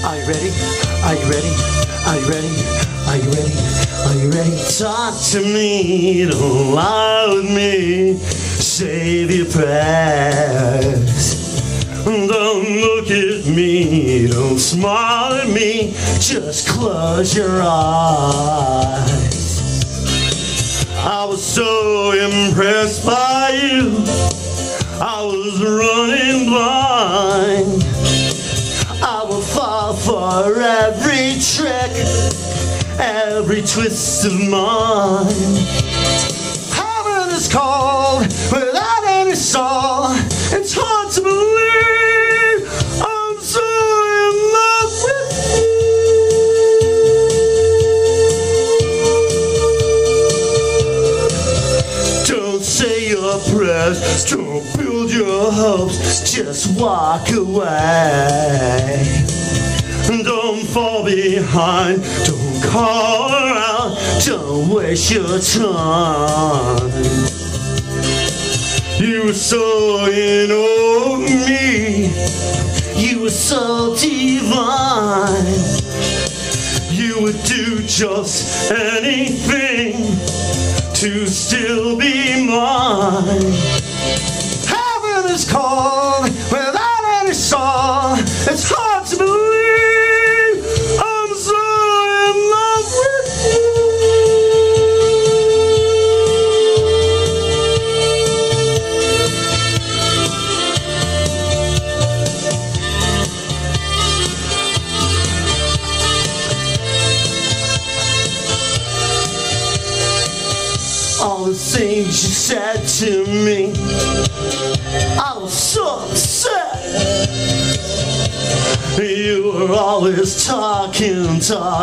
Are you ready? Are you ready? Are you ready? Are you ready? Are you ready? Talk to me, don't lie with me. Save your prayers. Don't look at me, don't smile at me. Just close your eyes. I was so impressed by you, I was running blind. I will fall for every trick, every twist of mine. Heaven is cold without any soul. It's hard to believe I'm so in love with you. Don't say your prayers, don't build your hopes, just walk away. Don't fall behind, don't call her out, don't waste your time. You were so in awe of me, you were so divine. You would do just anything to still be mine. Heaven is cold without any soul. It's hard to believe I'm so in love with all the things you said to me. I was so upset. You were always talking.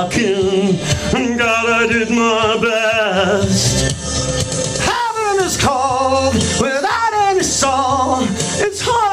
God, I did my best. Heaven is cold without any soul. It's hard